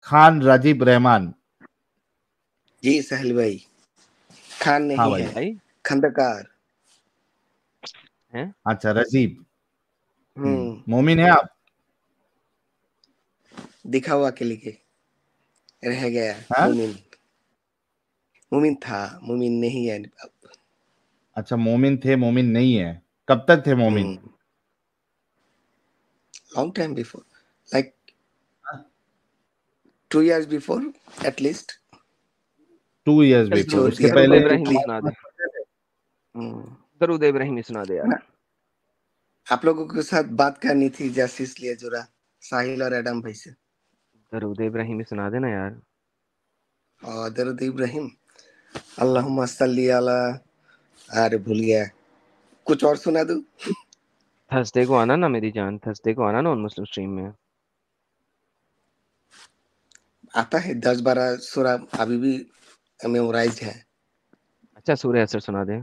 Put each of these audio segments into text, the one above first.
खान राजीव रहमान। जी साहिल भाई, खान हाँ नहीं भाई। है, भाई खंडकार। हैं? अच्छा रजीब। हम्म, मोमिन है आप? दिखा हुआ के लिए रह गया। हाँ? मुमिन, मुमिन था, मुमिन नहीं है अब। अच्छा मोमिन थे, मोमिन नहीं है। कब तक थे Momin? Long time before, like 2 years before at least. 2 years फिर बिफोर। छोड़ उसके दिया दरूद पहले इब्राहिमी कंप्लीटली। सुना दे, हम्म, दरूद इब्राहिमी सुना दे यार। ना, आप लोगों के साथ बात करनी थी जस्ट इसलिए जुड़ा, साहिल और एडम भाई से। दरूद इब्राहिमी सुना देना यार। और दरूद इब्राहिम, अल्लाहुम्मा सल्ली अला, अरे भूल गया, कुछ और सुना दूं? थर्सडे को आना ना मेरी जान, थर्सडे को आना ना उन मुस्लिम स्ट्रीम में। आता है 10-12 सूरा, अभी भी मेमोराइज्ड है। अच्छा सूर्य असर सुना दे।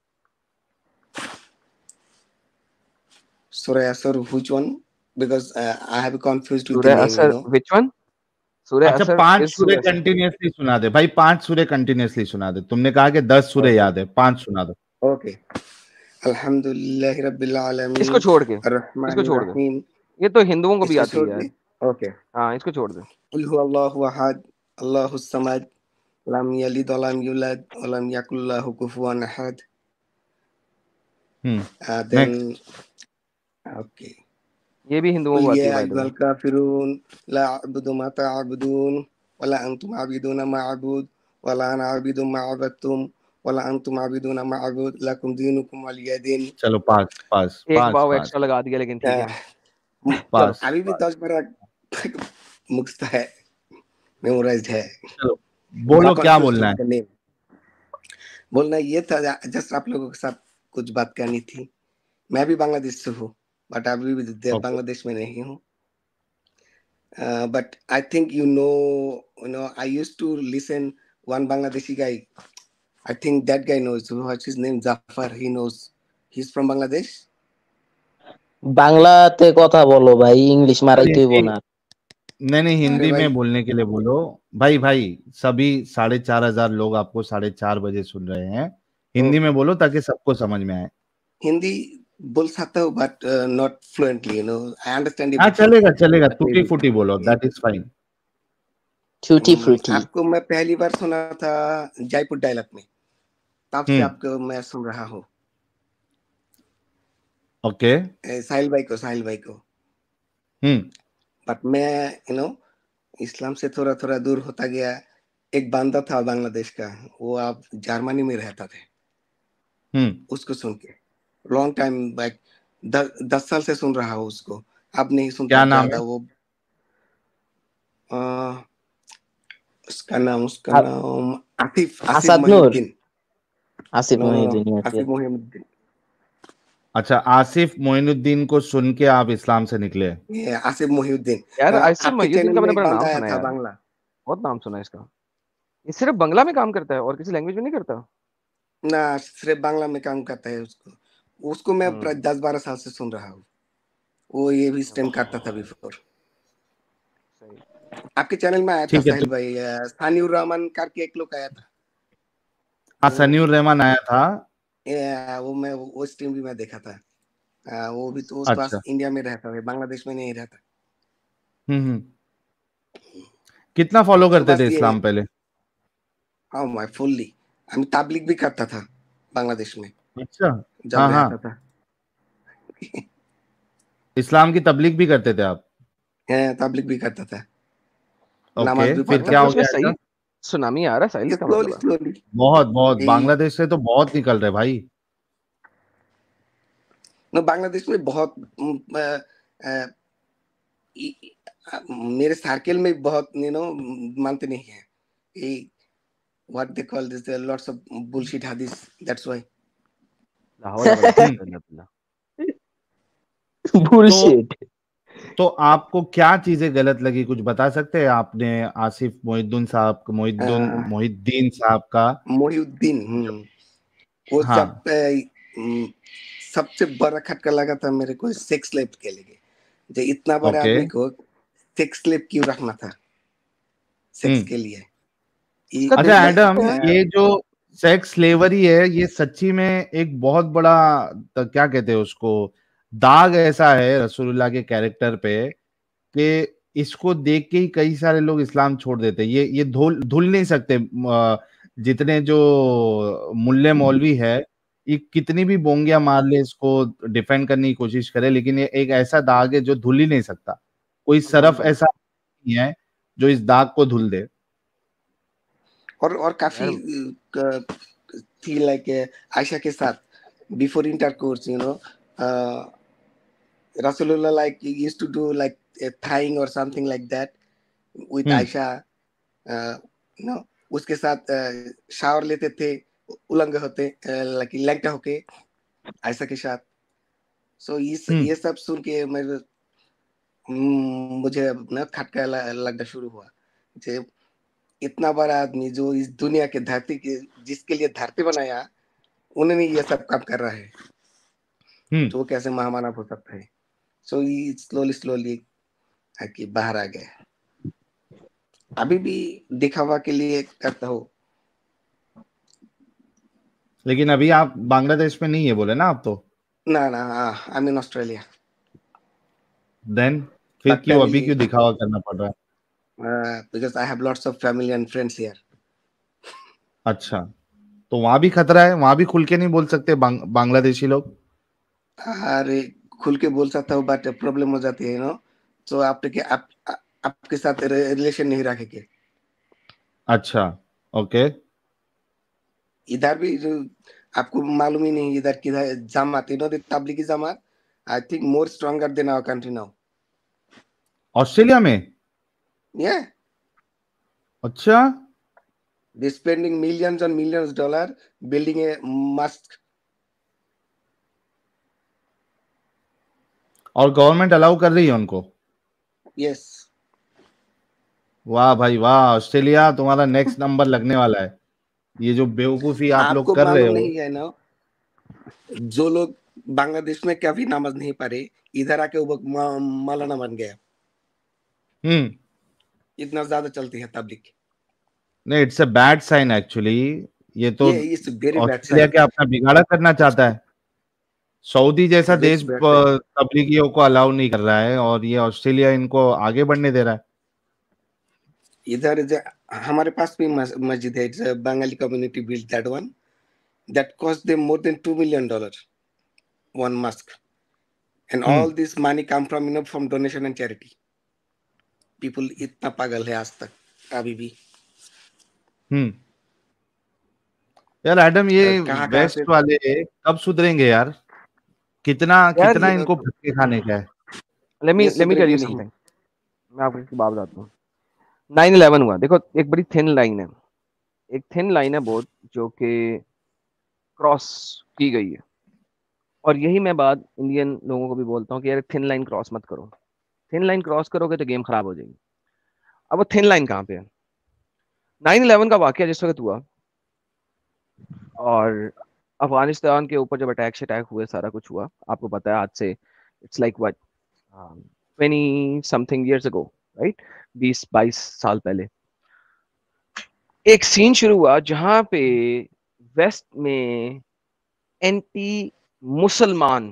सूरह असर, which one? Because I have confused with the Surya name, you असर know. Which one? सूर्य अच्छा असर 5 इज सूर्य सूर्य असर। कंटिन्यूअसली सुना दे भाई, 5 सूर्य कंटिन्यूअसली सुना दे। तुमने कहा कि 10 सूर्य Okay, याद है, 5 सुना दो। okay. अल्हम्दुलिल्लाहि रब्बिल इसको आलमीन, छोड़ के, इसको अर्रहमानिर छोड़ दे, रहीम। ये तो हिंदुओं को भी इसको आती छोड़ है यार। दे। Okay. हाँ इसको छोड़ दे। कुल हुवल्लाहु अहद, अल्लाहुस समद, लम यलिद वलम यूलद वलम यकुल लहु कुफुवन अहद। Then next. okay. ये भी हिंदुओं कुल को आती है या बाय द वे। अय्युहल काफिरून ला अअबुदु मा तअबुदून वला अंतुम आबिदून मा अअबुद वला अना आबिदुम मा अबदतुम वला अंतुम आबिदून मा अअबुद लकुम दीनुकुम वलिय दीन। चलो पास पास एक पास वाव पास एक्स्ट्रा लगा दिया लेकिन ठीक है। चलो पास। अभी भी 10-12 मुख्त है, मेमोराइज्ड है। चलो बोलो क्या कंफ्यूज्ड बोलना विद है। The name. बोलना ये था, जस्ट आप लोगों के साथ कुछ बात करनी थी। मैं भी बांग्लादेश से हूँ, बट अभी भी ओके। बांग्लादेश में नहीं हूँ। But I think I used to listen one Bangladeshi guy. I think that guy knows. What's his name? Zafar. He knows. He's from Bangladesh. বাংলাতে কথা বলো ভাই, ইংলিশ মারাইতে হইব हिंदी, না। नहीं नहीं अरे हिंदी भाई, में बोलने के लिए बोलो। भाई भाई सभी 4,500 लोग आपको 4:30 बजे सुन रहे हैं। हिंदी ओके, में बोलो ताकि सबको समझ में आए। हिंदी बोल सकता हूँ, but not fluently. I understand हाँ everything, चलेगा चलेगा, but टूटी maybe. फूटी बोलो, दैट इज फाइन। छुटी फ्रूटी। आपको मैं पहली बार सुना था जयपुर डायलॉग में, तब से आपको मैं सुन रहा हूँ। ओके। साहिल भाई को। बट मैं इस्लाम से थोड़ा थोड़ा दूर होता गया। एक बंदा था बांग्लादेश का, वो आप जर्मनी में रहता थे। उसको सुन के लॉन्ग टाइम बैक, 10 साल से सुन रहा हूँ उसको। अब नहीं सुनता क्या नाम ज्यादा है? वो। उसका नाम Asif Asif Asad Noor, Mohiuddin. Asif no no no, Mohiuddin. Asif Mohiuddin. अच्छा आसिफ मोइनुद्दीन को सुन के आप इस्लाम से निकले। ये आसिफ मोहिउद्दीन। यार आसिफ आपके मोहिउद्दीन चैनल का में मैंने एक बड़ा नाम बंदा आया सुना है था यार, बांग्ला। बहुत नाम सुना है इसका। ये सिर्फ बांग्ला में काम करता है और किसी लैंग्वेज में नहीं करता? ना, सिर्फ बांग्ला में काम करता है। उसको उसको मैं 10-12 साल से सुन रहा हूँ। वो ये भी स्टेम करता था बिफोर। सही। आपके चैनल में आया था ठीक है तो साहिल भाई, सानिउर रहमान करके एक लोग आया था। सनीउर रहमान आया था। वो स्ट्रीम भी मैं देखा था। वो भी तो उस पास अच्छा। इंडिया में रहता है, बांग्लादेश में नहीं रहता। कितना फॉलो तो करते थे बस ये, इस्लाम पहले? हाँ मैं फुल्ली, मैं तबलीग भी करता था बांग्लादेश में अच्छा। जब हाँ हाँ, रहता था। इस्लाम की तबलीग भी करते थे आप? तबलीग भी करता था, ओके, नमाज भी फिर पढ़ता क्या हो बांग्लादेश में था। गया सही ऐसा? सुनामी आ रहा है साहिल, इसका स्लोली मतलब है। स्लोली। बहुत बहुत, यही, बांग्लादेश से तो बहुत निकल रहे भाई। बांग्लादेश में बहुत मेरे सर्कल में बहुत मानते नहीं है ये, what they call this, there are lots of bullshit hadith, that's why. ला हौला वला कुव्वता इल्ला बिल्लाह। तो बुलशिट। तो आपको क्या चीजें गलत लगी, कुछ बता सकते हैं? आपने आसिफ मोहिद्दीन साहब का मोहिउद्दीन, वो हाँ जब सबसे बड़ा खटका लगा था मेरे को सेक्स स्लेव के लिए। जो इतना बड़े ओके। आदमी को सेक्स स्लेव क्यों रखना था? सेक्स के लिए। अच्छा एडम, ये जो सेक्स स्लेवरी है ये सच्ची में एक बहुत बड़ा क्या कहते हैं उसको, दाग ऐसा है रसूलुल्लाह के कैरेक्टर पे कि इसको देख के ही कई सारे लोग इस्लाम छोड़ देते हैं। ये धुल नहीं सकते। जितने जो मुल्ले मौलवी है ये कितनी भी बोंगियां मार ले, इसको डिफेंड करने की कोशिश करे, लेकिन ये एक ऐसा दाग है जो धुल ही नहीं सकता। कोई सरफ ऐसा नहीं है जो इस दाग को धुल दे। और काफी थी लाइक आयशा के साथ before intercourse, you know, Rasulullah like used to do like a thigh or something like that with Aisha, you know, उसके साथ शावर लेते थे उलंग होते लाइक लैंगटा होके आयशा के साथ। सो ये सब सुन के मुझे ना खटका लगना शुरू हुआ। जे इतना बड़ा आदमी जो इस दुनिया के धरती के जिसके लिए धरती बनाया, उन्होंने ये सब काम कर रहा है, तो कैसे महामानव हो सकता है। सो ये स्लोली आके बाहर आ गया। अभी भी दिखावा के लिए करता हो। लेकिन अभी आप बांग्लादेश में नहीं है बोले ना आप तो? ना I am in Australia. Then फिर क्यों अभी क्यों दिखावा करना पड़ रहा है? Because I have lots of family and friends here. अच्छा, तो वहां भी खतरा है? वहां भी खुल के नहीं बोल सकते बांग्लादेशी लोग? अरे खुल के बोल सकता हूँ, बट प्रॉब्लम हो जाती है, यू नो। तो आपके साथ रिलेशन नहीं रखेंगे। अच्छा, ओके। इधर भी जो आपको मालूम ही नहीं, इधर किधर Jamaat, you know, the Tablighi Jamaat I think more stronger than our country now. Australia में? या अच्छा, they spending millions and millions dollar building a mosque. और गवर्नमेंट अलाउ कर रही है उनको? यस। वाह भाई वाह, ऑस्ट्रेलिया तुम्हारा नेक्स्ट नंबर लगने वाला है। ये जो बेवकूफी आप लोग कर रहे हो। नहीं है ना, जो लोग बांग्लादेश में कभी नमाज नहीं पढ़े, इधर आके वो मौलाना बन गया। इतना ज्यादा चलती है तबलीग। नहीं, it's a bad sign actually. ये तो ऑस्ट्रेलिया के अपना बिगाड़ा करना चाहता है। सऊदी जैसा देश तबलीगियों को अलाउ नहीं कर रहा है और ये ऑस्ट्रेलिया इनको आगे बढ़ने दे रहा है। इधर हमारे पास भी मस्जिद है, Bengali community build that one, that cost them more than $2 million one mosque, and all this money come from, you know, from donation and charity. People इतना पागल है आज तक अभी भी। यार एडम, ये वेस्ट वाले कब सुधरेंगे यार? कितना इनको भटके खाने का है। Let me tell you something. मैं आपको एक बात बताता हूँ। 9/11 हुआ, देखो एक बड़ी थिन लाइन है, एक थिन लाइन है बहुत, जो कि क्रॉस की गई है। और यही मैं बात इंडियन लोगों को भी बोलता हूँ कि यार थिन लाइन क्रॉस मत करो। थिन लाइन क्रॉस करोगे तो गेम खराब हो जाएगी। अब वो थिन लाइन कहाँ पे है? 9/11 का वाकया जिस वक्त हुआ और अफगानिस्तान के ऊपर जब अटैक हुए, सारा कुछ हुआ, आपको पता है आज से it's like what 20 something years ago, right? 20-22 साल पहले एक सीन शुरू हुआ जहां पे वेस्ट में एंटी मुसलमान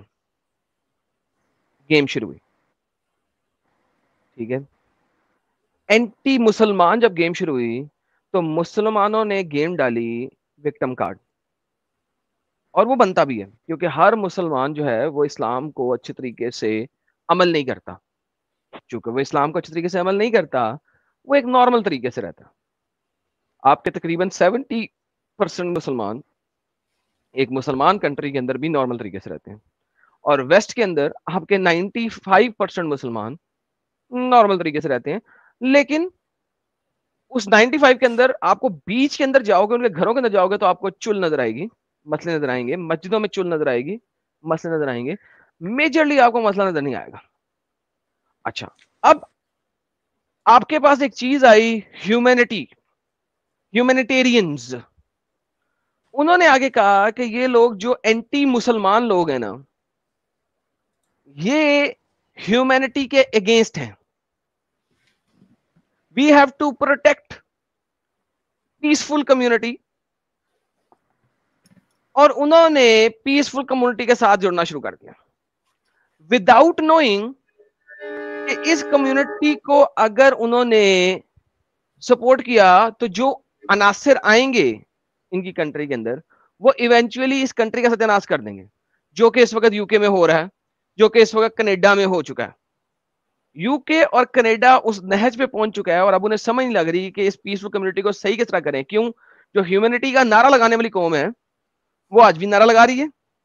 गेम शुरू हुई। ठीक है, एंटी मुसलमान जब गेम शुरू हुई तो मुसलमानों ने गेम डाली विक्टिम कार्ड, और वो बनता भी है क्योंकि हर मुसलमान जो है वो इस्लाम को अच्छे तरीके से अमल नहीं करता। चूंकि वो इस्लाम को अच्छे तरीके से अमल नहीं करता, वो एक नॉर्मल तरीके से रहता। आपके तकरीबन 70% मुसलमान एक मुसलमान कंट्री के अंदर भी नॉर्मल तरीके से रहते हैं, और वेस्ट के अंदर आपके 95% मुसलमान नॉर्मल तरीके से रहते हैं। लेकिन उस 95 के अंदर आपको बीच के अंदर जाओगे, उनके घरों के अंदर जाओगे तो आपको चुल नजर आएगी, मसले नजर आएंगे, मस्जिदों में चुल नजर आएगी, मसले नजर आएंगे। मेजरली आपको मसला नजर नहीं आएगा। अच्छा, अब आपके पास एक चीज आई, ह्यूमैनिटेरियंस। उन्होंने आगे कहा कि ये लोग जो एंटी मुसलमान लोग हैं ना, ये ह्यूमैनिटी के अगेंस्ट हैं। We have to protect peaceful community, और उन्होंने पीसफुल कम्युनिटी के साथ जुड़ना शुरू कर दिया विदाउट नोइंग कि इस कम्युनिटी को अगर उन्होंने सपोर्ट किया तो जो अनासिर आएंगे इनकी कंट्री के अंदर वो इवेंचुअली इस कंट्री का सत्यानाश कर देंगे, जो कि इस वक्त यूके में हो रहा है, जो कि इस वक्त कनाडा में हो चुका है। यूके और कनाडा उस नहज पे पहुंच चुका है और अब उन्हें समझ नहीं लग रही कि इस पीसफुल कम्युनिटी को सही किस तरह करें। क्यों? जो ह्यूमैनिटी का नारा लगाने वाली कौम है वो आज भी नारा लगा रही है,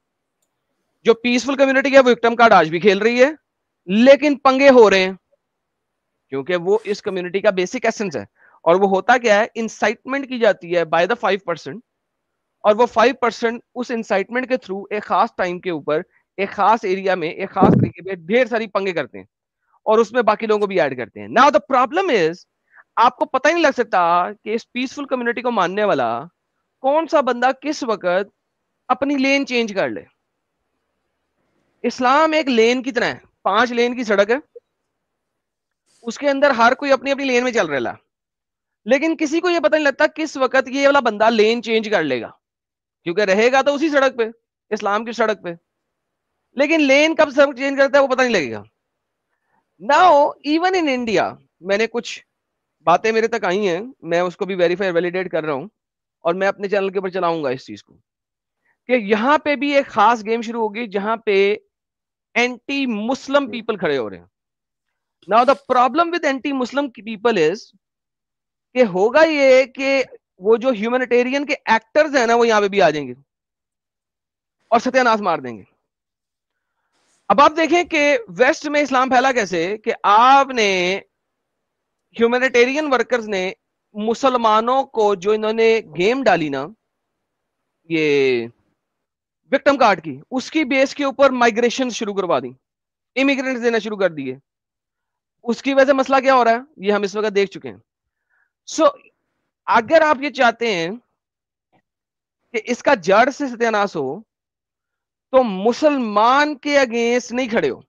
जो पीसफुल कम्युनिटी है वो विक्टिम कार्ड आज भी खेल रही है, लेकिन पंगे हो रहे हैं क्योंकि वो इस कम्युनिटी का बेसिक एसेंस है। और वो होता क्या है, इंसाइटमेंट की जाती है बाय द 5%, और वो 5% उस इंसाइटमेंट के थ्रू एक खास टाइम के ऊपर एक खास एरिया में एक खास तरीके पे ढेर सारी पंगे करते हैं और उसमें बाकी लोगों को भी ऐड करते हैं। नाउ द प्रॉब्लम इज, आपको पता ही नहीं लग सकता कि इस पीसफुल कम्युनिटी को मानने वाला कौन सा बंदा किस वक्त अपनी लेन चेंज कर ले। इस्लाम एक लेन की तरह है, 5 लेन की सड़क है, उसके अंदर हर कोई अपनी अपनी लेन में चल रहा है, लेकिन किसी को यह पता नहीं लगता किस वक्त ये वाला बंदा लेन चेंज कर लेगा, क्योंकि रहेगा तो उसी सड़क पे, इस्लाम की सड़क पे, लेकिन लेन कब सड़क चेंज करता है वो पता नहीं लगेगा। नाउ इवन इन इंडिया, मैंने कुछ बातें मेरे तक आई हैं, मैं उसको भी वेरीफाई वैलिडेट कर रहा हूं और मैं अपने चैनल के ऊपर चलाऊंगा इस चीज को, कि यहां पे भी एक खास गेम शुरू होगी जहां पे एंटी मुस्लिम पीपल खड़े हो रहे हैं। Now the problem with anti Muslim people is कि होगा ये कि वो जो ह्यूमैनिटेरियन के एक्टर्स हैं ना वो यहां पे भी आ जाएंगे और सत्यानाश मार देंगे। अब आप देखें कि वेस्ट में इस्लाम फैला कैसे, कि आपने ह्यूमैनिटेरियन वर्कर्स ने मुसलमानों को जो इन्होंने गेम डाली ना ये विक्टिम कार्ड की, उसकी बेस के ऊपर माइग्रेशन शुरू करवा दी, इमिग्रेंट्स देना शुरू कर दिए। उसकी वजह से मसला क्या हो रहा है ये हम इस वक्त देख चुके हैं। सो अगर आप ये चाहते हैं कि इसका जड़ से सत्यानाश हो तो मुसलमान के अगेंस्ट नहीं खड़े हो,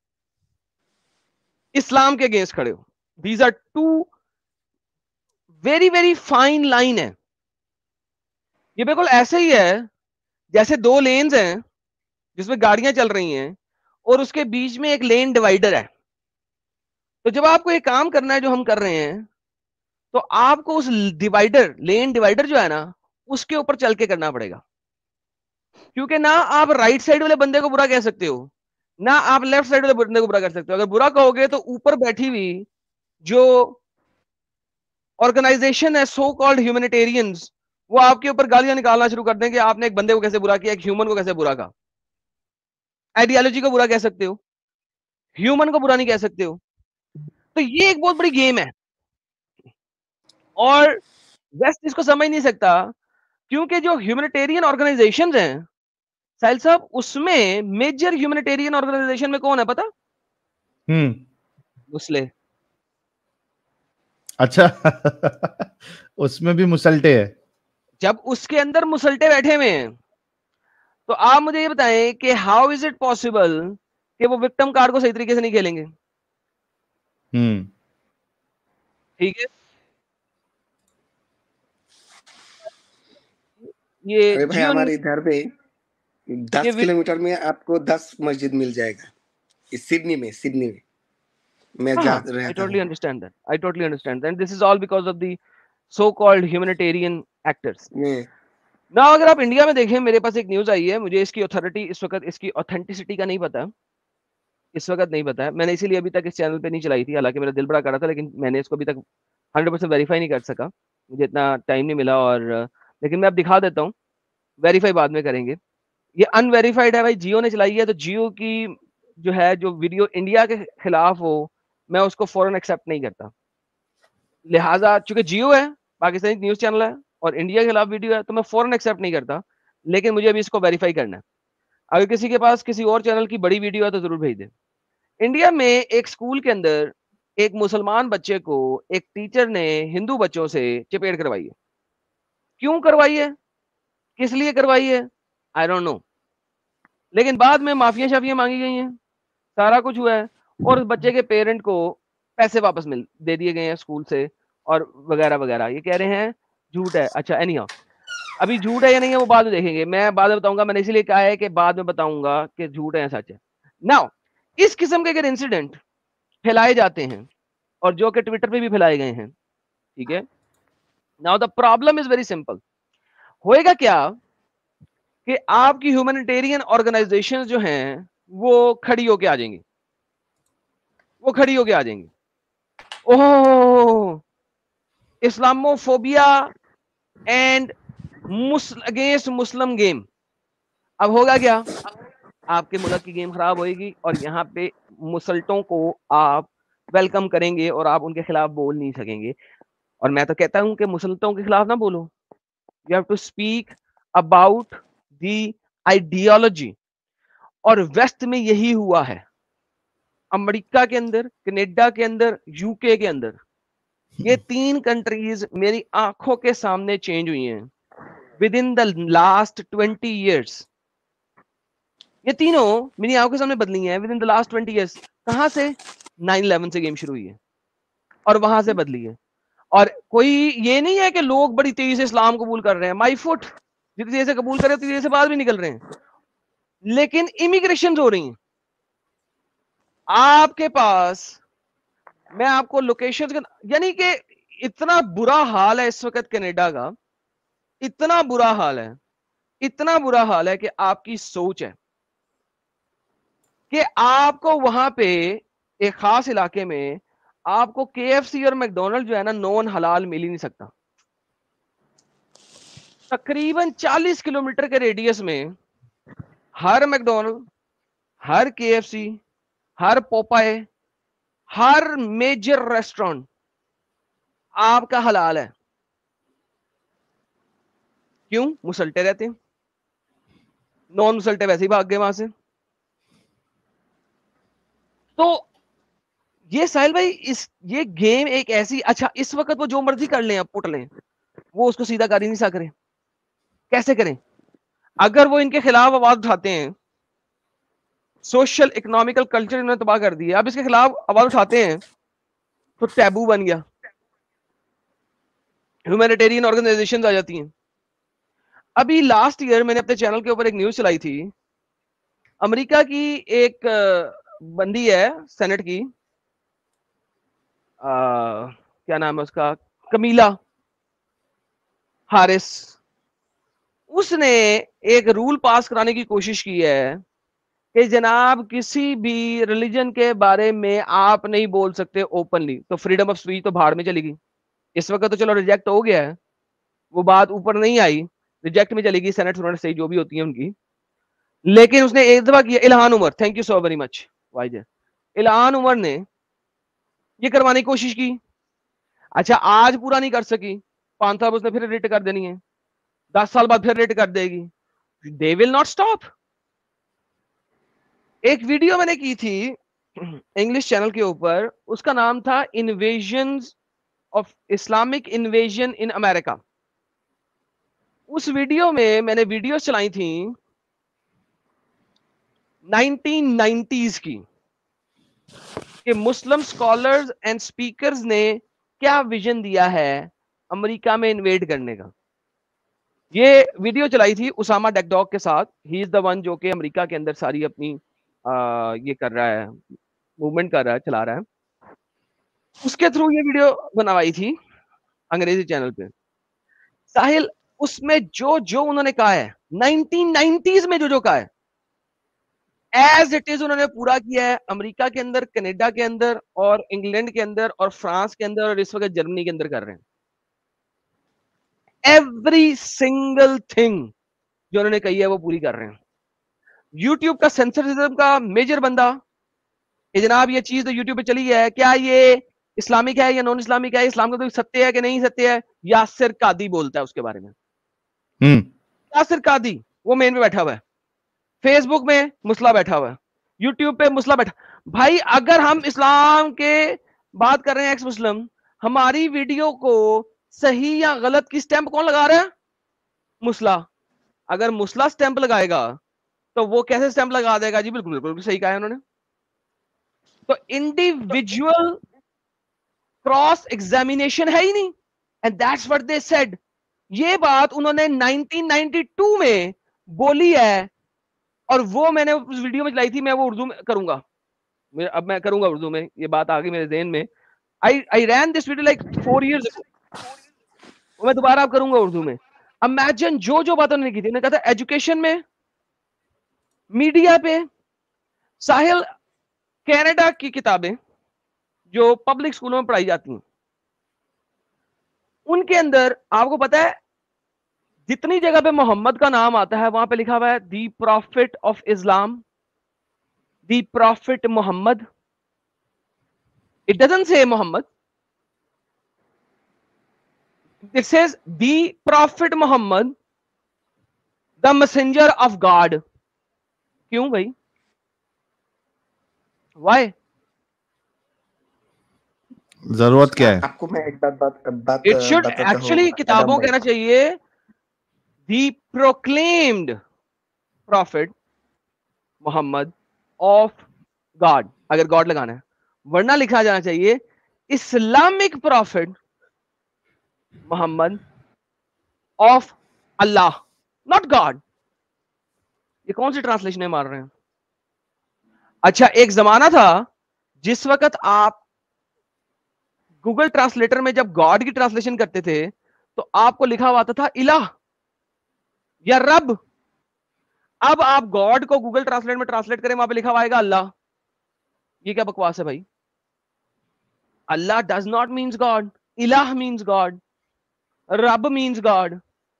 इस्लाम के अगेंस्ट खड़े हो। These are two very very fine line है। ये बिल्कुल ऐसे ही है जैसे 2 लेन्स हैं जिसमें गाड़ियां चल रही हैं और उसके बीच में एक लेन डिवाइडर है। तो जब आपको एक काम करना है जो हम कर रहे हैं, तो आपको उस डिवाइडर, लेन डिवाइडर जो है ना, उसके ऊपर चल के करना पड़ेगा, क्योंकि ना आप राइट साइड वाले बंदे को बुरा कह सकते हो, ना आप लेफ्ट साइड वाले बंदे को बुरा कर सकते हो। अगर बुरा कहोगे तो ऊपर बैठी हुई जो ऑर्गेनाइजेशन है सो कॉल्ड ह्यूमैनिटेरियंस, वो आपके ऊपर गालियां निकालना शुरू कर देंगे, आपने एक बंदे को कैसे बुरा किया, एक ह्यूमन को कैसे बुरा कहा। आइडियोलॉजी को बुरा कह सकते हो, ह्यूमन को बुरा नहीं कह सकते हो। तो ये एक बहुत बड़ी गेम है और वेस्ट इसको समझ नहीं सकता, क्योंकि जो ह्यूमैनिटेरियन ऑर्गेनाइजेशंस हैं साहिल साहब, उसमें मेजर ह्यूमैनिटेरियन ऑर्गेनाइजेशन में कौन है पता? मुस्लिम। अच्छा उसमें भी मुसलटे है। जब उसके अंदर मुसलटे बैठे हुए हैं तो आप मुझे ये बताएं कि हाउ इज इट पॉसिबल कि वो विक्टिम कार्ड को सही तरीके से नहीं खेलेंगे? ठीक है, ये अरे भाई हमारे इधर पे 10 किलोमीटर में आपको 10 मस्जिद मिल जाएगा, इस सिडनी में मैं जा रहा था। I totally understand that. I totally understand that. And this is all because of the so-called humanitarian actors. ना अगर आप इंडिया में देखें, मेरे पास एक न्यूज आई है, मुझे इसकी अथॉरिटी इस वक्त, इसकी ऑथेंटिसिटी का नहीं पता, इस वक्त नहीं पता है, मैंने इसीलिए अभी तक इस चैनल पे नहीं चलाई थी, हालांकि मेरा दिल बड़ा कर रहा था, लेकिन मैंने इसको अभी तक 100% वेरीफाई नहीं कर सका, मुझे इतना टाइम नहीं मिला। और लेकिन मैं अब दिखा देता हूँ, वेरीफाई बाद में करेंगे। ये अनवेरीफाइड है भाई, जियो ने चलाई है, तो जियो की जो है जो वीडियो इंडिया के खिलाफ हो, मैं उसको फौरन एक्सेप्ट नहीं करता। लिहाजा चूंकि जियो है, पाकिस्तानी न्यूज चैनल है और इंडिया के खिलाफ वीडियो है, तो मैं फौरन एक्सेप्ट नहीं करता, लेकिन मुझे अभी इसको वेरीफाई करना है। अगर किसी के पास किसी और चैनल की बड़ी वीडियो है तो जरूर भेज दें। इंडिया में एक स्कूल के अंदर एक मुसलमान बच्चे को एक टीचर ने हिंदू बच्चों से चपेट करवाई है। क्यों करवाई है, किस लिए करवाई है, आई डोंट नो, लेकिन बाद में माफिया शाफिया मांगी गई हैं, सारा कुछ हुआ है और उस बच्चे के पेरेंट को पैसे वापस दे दिए गए हैं स्कूल से और वगैरह वगैरह। ये कह रहे हैं झूठ है। अच्छा एनीहाउ, अभी झूठ है या नहीं है वो बाद में देखेंगे, मैं बाद में बताऊंगा। मैंने इसीलिए कहा है कि बाद में बताऊंगा कि झूठ है या सच है। नाउ इस किस्म के अगर इंसिडेंट फैलाए जाते हैं और जो कि ट्विटर पे भी फैलाए गए हैं, ठीक है, now the problem is very simple. होएगा क्या कि आपकी ह्यूमैनिटेरियन ऑर्गेनाइजेशन जो हैं वो खड़ी होके आ जाएंगी, वो खड़ी होके आ जाएंगी। Oh, Islamophobia and against Muslim game. अब होगा क्या, आपके मुल्क की गेम खराब होएगी और यहाँ पे मुसल्टों को आप वेलकम करेंगे और आप उनके खिलाफ बोल नहीं सकेंगे। और मैं तो कहता हूं कि मुसल्टों के खिलाफ ना बोलो, you have to speak about the ideology. और वेस्ट में यही हुआ है, अमेरिका के अंदर, कनाडा के अंदर, यूके के अंदर, ये 3 कंट्रीज मेरी आंखों के सामने चेंज हुई हैं within the last 20 years. ये तीनों मेरी आंखों के सामने बदली हैं within the last 20 years. कहां से? 9/11 से गेम शुरू हुई है और वहां से बदली है। और कोई ये नहीं है कि लोग बड़ी तेजी से इस्लाम कबूल कर रहे हैं, माई फुट, जितनी तेजी से कबूल कर रहे हैं उतनी तेजी से बाहर भी निकल रहे हैं, लेकिन इमिग्रेशन हो रही है आपके पास। मैं आपको लोकेशन, यानी कि इतना बुरा हाल है इस वक्त कनाडा का, इतना बुरा हाल है, इतना बुरा हाल है कि आपकी सोच है कि आपको वहां पे एक खास इलाके में आपको KFC और मैकडोनल्ड जो है ना नॉन हलाल मिल ही नहीं सकता। तकरीबन 40 किलोमीटर के रेडियस में हर मैकडोनल्ड, हर KFC, हर पोपाए, हर मेजर रेस्टोरेंट आपका हलाल है। क्यों? मुसल्टे रहते हैं, नॉन मुसल्टे वैसे ही भाग गए वहां से। तो ये साहिल भाई, ये गेम एक ऐसी, अच्छा इस वक्त वो जो मर्जी कर लें, पुट लें, वो उसको सीधा कर ही नहीं सक रहे। कैसे करें? अगर वो इनके खिलाफ आवाज उठाते हैं, सोशल इकोनॉमिकल कल्चर इन्होंने तबाह कर दिया, अब इसके खिलाफ आवाज उठाते हैं तो टैबू बन गया, ह्यूमैनिटेरियन ऑर्गेनाइजेशंस आ जाती हैं। अभी लास्ट ईयर मैंने अपने चैनल के ऊपर एक न्यूज चलाई थी, अमेरिका की एक बंदी है सेनेट की, क्या नाम है उसका, कमीला हारिस। उसने एक रूल पास कराने की कोशिश की है कि जनाब किसी भी रिलीजन के बारे में आप नहीं बोल सकते ओपनली, तो फ्रीडम ऑफ स्पीच तो भाड़ में चली गई। इस वक्त तो चलो रिजेक्ट हो गया है, वो बात ऊपर नहीं आई, रिजेक्ट में चली गई, सेनेट सही जो भी होती है उनकी। लेकिन उसने एक दफा किया, Ilhan Omar, thank you so very much वाइजर, इल्हान उमर ने ये करवाने की कोशिश की। अच्छा आज पूरा नहीं कर सकी, 5 साल उसने फिर रिट कर देनी है, 10 साल बाद फिर रिट कर देगी, दे विल नॉट स्टॉप। एक वीडियो मैंने की थी इंग्लिश चैनल के ऊपर, उसका नाम था invasion of Islamic invasion in America. उस वीडियो में मैंने वीडियोस चलाई थी 1990s की, कि मुस्लिम स्कॉलर्स एंड स्पीकर्स ने क्या विजन दिया है अमेरिका में इन्वेड करने का। ये वीडियो चलाई थी उसामा डेकडॉग के साथ, ही इज द वन जो कि अमेरिका के अंदर सारी अपनी ये कर रहा है, मूवमेंट कर रहा है, चला रहा है, उसके थ्रू ये वीडियो बनवाई थी अंग्रेजी चैनल पे। साहिल उसमें जो जो उन्होंने कहा है 1990s में, जो जो कहा है एज इट इज उन्होंने पूरा किया है, अमेरिका के अंदर, कनाडा के अंदर और इंग्लैंड के अंदर और फ्रांस के अंदर और इस वक्त जर्मनी के अंदर कर रहे हैं। एवरी सिंगल थिंग जो उन्होंने कही है वो पूरी कर रहे हैं। यूट्यूब का सेंसरशिप का मेजर बंदा, कि जनाब ये चीज तो यूट्यूब पे चली है, क्या ये इस्लामिक है या नॉन इस्लामिक है, इस्लाम का तो सत्य है कि नहीं सत्य है, यासिर कादी बोलता है उसके बारे में। यासिर कादी वो मेन पे बैठा हुआ है, फेसबुक में मुसला बैठा हुआ है, यूट्यूब पे मुसला बैठा। भाई अगर हम इस्लाम के बात कर रहे हैं एक्स मुस्लिम, हमारी वीडियो को सही या गलत की स्टैंप कौन लगा रहा है? मुसला। अगर मुसला स्टैंप लगाएगा तो वो कैसे स्टैंप लगा देगा? जी बिल्कुल बिल्कुल सही कहा है उन्होंने। तो इंडिविजुअल क्रॉस एग्जामिनेशन है ही नहीं, and that's what they said. ये बात उन्होंने 1992 में बोली है, और वो मैंने उस वीडियो में चलाई थी। मैं वो उर्दू में करूंगा, अब मैं करूंगा उर्दू में, ये बात आ गई मेरे ज़हन में। I ran this video like 4 years ago, मैं दोबारा अब करूंगा उर्दू में। इमेजिन जो जो बात उन्होंने की थी, उन्होंने कहा था एजुकेशन में, मीडिया पे, साहिल कनाडा की किताबें जो पब्लिक स्कूलों में पढ़ाई जाती हैं, उनके अंदर आपको पता है जितनी जगह पे मोहम्मद का नाम आता है वहां पे लिखा हुआ है the prophet of Islam, the prophet Mohammed. It doesn't say Mohammed, it says the prophet Mohammed, the messenger of God. क्यों भाई? वाई? जरूरत क्या है? आपको मैं एक बात इट शुड एक्चुअली किताबों कहना चाहिए the proclaimed prophet Mohammed of God, अगर गॉड लगाना है, वरना लिखा जाना चाहिए Islamic prophet Mohammed of Allah, not God. ये कौन सी ट्रांसलेशन है मार रहे हैं? अच्छा, एक जमाना था जिस वक्त आप गूगल ट्रांसलेटर में जब गॉड की ट्रांसलेशन करते थे तो आपको लिखा हुआ आता था इलाह या रब। अब आप गॉड को गूगल ट्रांसलेट में ट्रांसलेट करें, वहां पे लिखा हुआ आएगा अल्लाह। ये क्या बकवास है भाई? Allah does not means God, इलाह मीन्स गॉड, रब means God.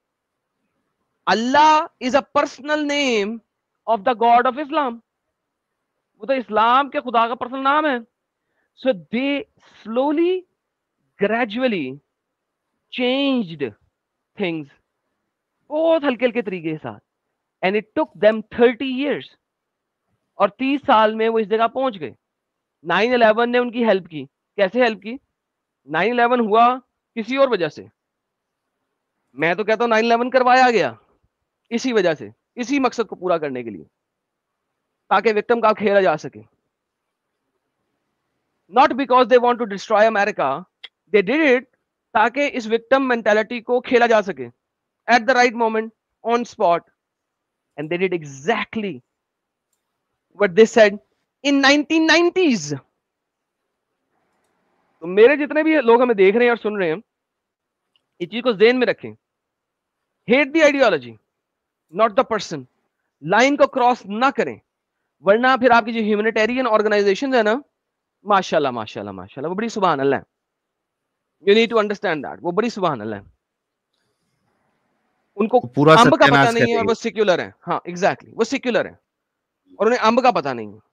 Allah is a personal name of the God of Islam, वो तो इस्लाम के खुदा का पर्सनल नाम है। So they slowly gradually changed things, बहुत हल्के हल्के तरीके के साथ, and it took them 30 years, और 30 साल में वो इस जगह पहुंच गए। 9/11 ने उनकी हेल्प की। कैसे हेल्प की? 9/11 हुआ किसी और वजह से, मैं तो कहता हूं 9/11 करवाया गया इसी वजह से, इसी मकसद को पूरा करने के लिए, ताकि विक्टिम का खेला जा सके। Not because they want to destroy America, they did it ताकि इस विक्टिम मेंटालिटी को खेला जा सके at the right moment, on spot, and they did exactly what they said in 1990s। तो मेरे जितने भी लोग हमें देख रहे हैं और सुन रहे हैं, इस चीज को ज़हन में रखें। Hate the ideology, not the person. Line को क्रॉस ना करें, वरना फिर आपकी जो ह्यूमैनिटेरियन ऑर्गेनाइजेशन है ना, माशाल्लाह माशाल्लाह माशाल्लाह, वो बड़ी सुभान अल्लाह है। You need to understand that, वो बड़ी सुभान अल्लाह है। उनको पूरा अंब का पता सत्यानाश नहीं है और करेगी। वो सेक्युलर है। हाँ एग्जैक्टली, वो सेक्युलर है और उन्हें अंब का पता नहीं है।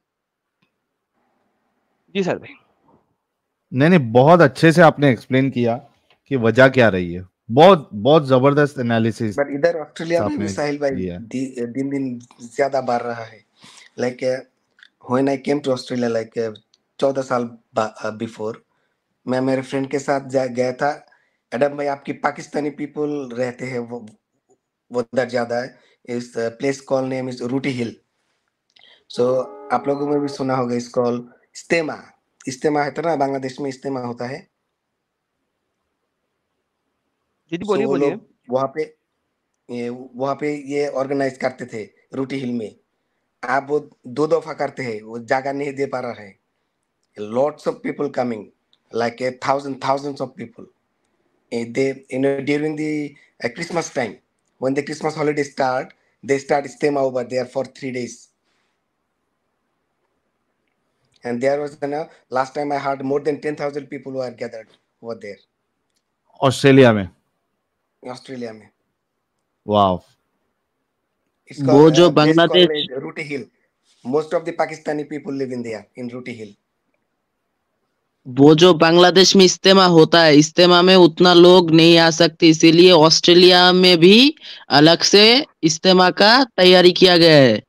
जी सर भाई। नहीं, बहुत अच्छे से आपने एक्सप्लेन किया कि वजह क्या रही है। बहुत बहुत जबरदस्त एनालिसिस। बट इधर ऑस्ट्रेलिया में भी साहिल भाई दिन दिन ज्यादा बढ़ रहा है। Like when I came to Australia like 14 साल बिफोर, मैं मेरे फ्रेंड के साथ गया था। एडम भाई, आपकी पाकिस्तानी पीपल रहते हैं वो उधर ज्यादा है। इस प्लेस कॉल नेम इज रूटी हिल। सो आप लोगों में भी सुना होगा इस कॉल इस्तेमा। इस्तेमा है ना, बांग्लादेश में इस्तेमा होता है। जी बोलिए बोलिए। वहाँ पे ये ऑर्गेनाइज करते थे रूटी हिल में। आप वो 2 दफा करते हैं, वो जगह नहीं दे पा रहा है। Lots of people coming, like thousands of people. They, during the Christmas time, when the Christmas holidays start, they start Istema over there for 3 days. And there was last time I heard more than 10,000 people who are gathered over there. Australia में? Australia में। Wow. वो जो बांग्लादेश रूटी हिल, most of the Pakistani people live in there in रूटी हिल। वो जो बांग्लादेश में इस्तेमा होता है, इस्तेमा में उतना लोग नहीं आ सकते, इसीलिए ऑस्ट्रेलिया में भी अलग से इस्तेमा का तैयारी किया गया है।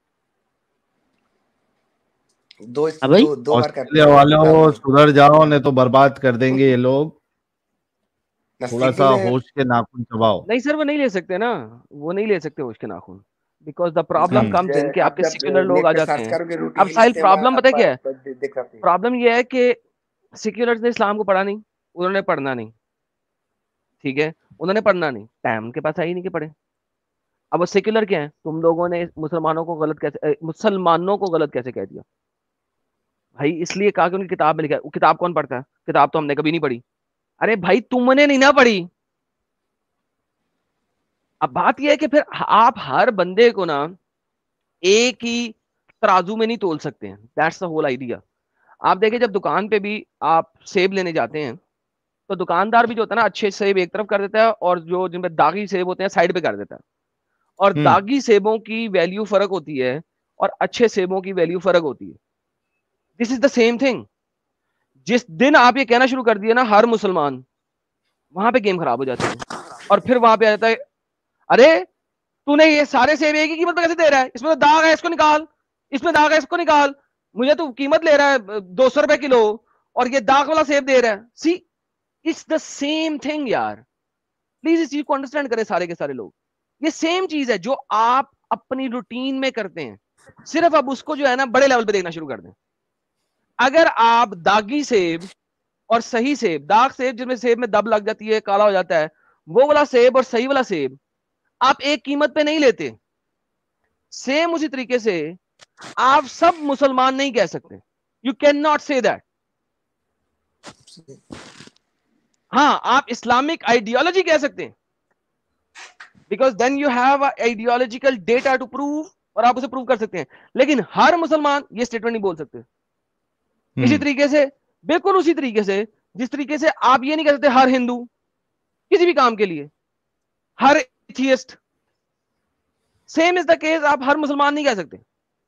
दो बार करते हैं। वालों सुधर जाओ, नहीं तो बर्बाद कर देंगे ये लोग। थोड़ा सा होश के नाखून चबाओ। नहीं सर, वो नहीं ले सकते ना, वो नहीं ले सकते होश के नाखून, because the problem comes in कि आपके सेक्युलर लोग आ जाते हैं। अब साहिल प्रॉब्लम पता है क्या है? प्रॉब्लम ये है कि सेक्युलर्स ने इस्लाम को पढ़ा नहीं, उन्होंने पढ़ना नहीं, ठीक है, उन्होंने पढ़ना नहीं, टाइम उनके पास आई नहीं कि पढ़े। अब वो सेक्युलर क्या है? तुम लोगों ने मुसलमानों को गलत कैसे कह दिया भाई? इसलिए कहा कि उनकी किताब में लिखा है। वो किताब कौन पढ़ता है? किताब तो हमने कभी नहीं पढ़ी। अरे भाई तुमने नहीं ना पढ़ी। अब बात यह है कि फिर आप हर बंदे को ना एक ही तराजू में नहीं तोल सकते हैं। That's the whole idea. आप देखिए, जब दुकान पे भी आप सेब लेने जाते हैं तो दुकानदार भी जो होता है ना, अच्छे सेब एक तरफ कर देता है और जो जिनमें दागी सेब होते हैं साइड पे कर देता है। और दागी सेबों की वैल्यू फर्क होती है और अच्छे सेबों की वैल्यू फर्क होती है। This is the same thing. जिस दिन आप ये कहना शुरू कर दिया ना हर मुसलमान, वहां पे गेम खराब हो जाती है। और फिर वहां पे आ जाता है, अरे तूने ये सारे सेब एक ही कीमत पे कैसे दे रहा है? इसमें तो दाग है, इसको निकाल। इसमें दाग है, इसको निकाल। मुझे तो कीमत ले रहा है 200 रुपए किलो और ये दाग वाला सेब दे रहा है। See, it's the same thing यार। प्लीज इस चीज को अंडरस्टैंड करें सारे के सारे लोग। ये सेम चीज है जो आप अपनी रूटीन में करते हैं, सिर्फ अब उसको जो है ना बड़े लेवल पे देखना शुरू कर दें। अगर आप दागी सेब और सही सेब, दाग सेब जिसमें सेब में दब लग जाती है, काला हो जाता है, वो वाला सेब और सही वाला सेब आप एक कीमत पे नहीं लेते। सेम उसी तरीके से आप सब मुसलमान नहीं कह सकते। You can not say that. हाँ, आप इस्लामिक आइडियोलॉजी कह सकते हैं, because then you have ideological data to prove, और आप उसे प्रूव कर सकते हैं। लेकिन हर मुसलमान ये स्टेटमेंट नहीं बोल सकते। इसी तरीके से, बिल्कुल उसी तरीके से जिस तरीके से आप ये नहीं कह सकते हर हिंदू किसी भी काम के लिए, हर atheist, same is the case आप हर मुसलमान नहीं कह सकते।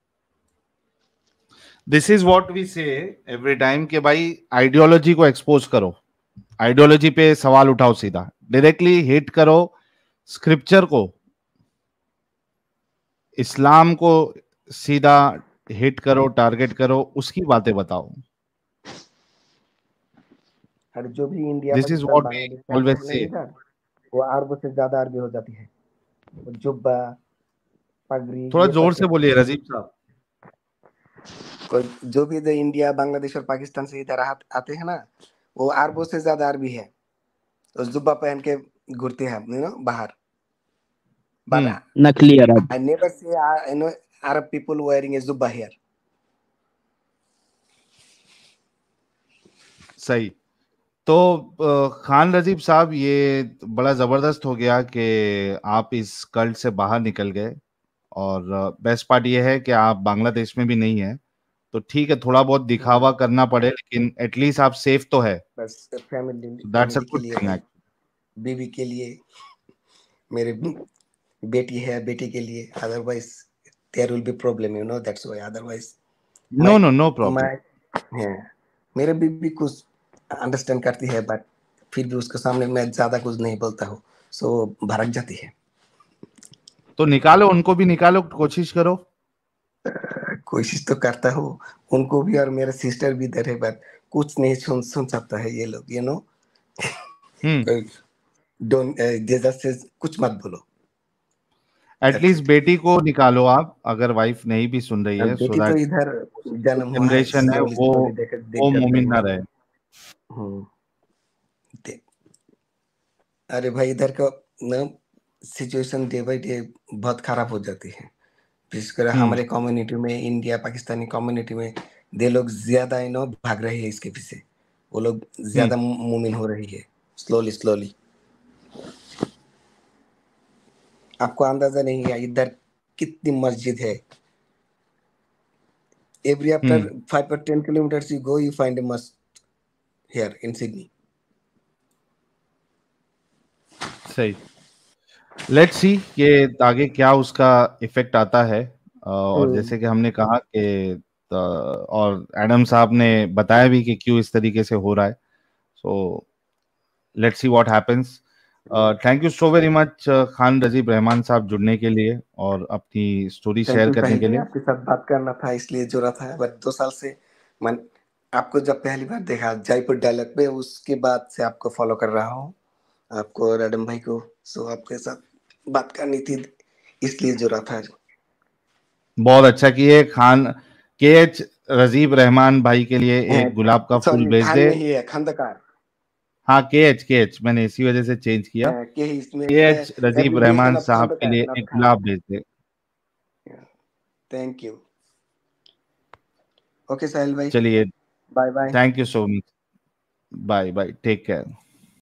This is what we say every time कि भाई आइडियोलॉजी को एक्सपोज करो, आइडियोलॉजी पे सवाल उठाओ, सीधा डायरेक्टली हिट करो स्क्रिप्चर को, इस्लाम को सीधा हिट करो, टारगेट करो, उसकी बातें बताओ। और जो भी India this is what we always say, वो अरबों से ज्यादा अरबी हो जाती है। जुब्बा, पगड़ी, थोड़ा जोर से बोलिए रजीब साहब। जो भी इधर इंडिया, बांग्लादेश और पाकिस्तान से इधर आते हैं ना, वो अरबों से ज्यादा अरबी है। तो जुब्बा पहन के घूरते हैं यू नो बाहर। नकली अरब। I never see Arab people wearing a zubba here. सही। तो खान रजीब साहब, ये बड़ा जबरदस्त हो गया कि आप इस कल्ट से बाहर निकल गए, और बेस्ट पार्ट ये है कि आप बांग्लादेश में भी नहीं है, तो ठीक है, थोड़ा बहुत दिखावा करना पड़े, लेकिन एटलीस्ट आप सेफ तो है। बस फैमिली के लिए, बीवी के लिए, मेरे बेटी है, बेटी के लिए, otherwise there will be problem, you know, that's why. Otherwise no problem. मेरे बीवी कुछ अंडरस्टैंड करती है, बट फिर भी उसके सामने मैं ज्यादा कुछ नहीं बोलता हूँ, सो भड़क जाती है। तो निकालो, उनको भी निकालो, कोशिश करो। कोशिश तो करता हूँ उनको भी, और मेरे सिस्टर भी इधर है, बट कुछ नहीं सुन सकता है ये लोग, यू नो। डोंट से कुछ मत बोलो। एटलीस्ट बेटी को निकालो आप, अगर वाइफ नहीं भी सुन रही है, बेटी तो इधर जन्म हुआ है, जनरेशन है वो मोमिन ना रहे। अरे भाई, इधर का ना सिचुएशन डे बाय डे बहुत खराब हो जाती है, विशेषकर हमारे कम्युनिटी में, इंडिया पाकिस्तानी कम्युनिटी में। दे लोग ज्यादा यू नो भाग रहे हैं इसके पीछे, वो लोग ज्यादा मूवमेंट हो रही है, स्लोली। आपको अंदाजा नहीं है इधर कितनी मस्जिद है। Every after 5 or 10 kilometers you go, you find a mosque here in Sydney. सही। लेट्स सी कि आगे क्या उसका इफेक्ट आता है। और जैसे कि हमने कहा कि और एडम साहब ने बताया भी कि क्यों इस तरीके से हो रहा है। So let's see what happens. Thank you so very much Khan Rajeeb Rahman साहब, जुड़ने के लिए और अपनी स्टोरी शेयर करने के लिए। आपके साथ बात करना था इसलिए जुड़ा था, बट 2 साल से मैं आपको जब पहली बार देखा जयपुर डायलॉग पे, उसके बाद से आपको फॉलो कर रहा हूँ, आपको और एडम भाई को। सो आपके साथ बात करनी थी इसलिए जुड़ा था। बहुत अच्छा किए। खान KH रजीब रहमान भाई के लिए एक गुलाब का फूल भेज दे। नहीं है, खंदकार। हाँ, KH मैंने इसी वजह से चेंज किया। KH रजीब रहमान साहब के लिए एक गुलाब भेज दे। Thank you. ओके साहिल भाई, चलिए, bye bye. Thank you so much, bye bye, take care.